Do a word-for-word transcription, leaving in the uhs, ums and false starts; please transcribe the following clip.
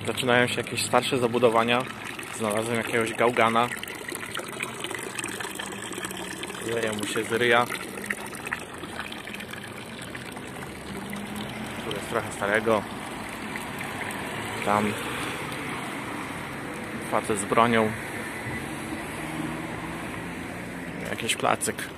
Zaczynają się jakieś starsze zabudowania. Znalazłem jakiegoś gałgana. Leje mu się z ryja. Tu jest trochę starego. Tam facet z bronią. Jakiś placyk.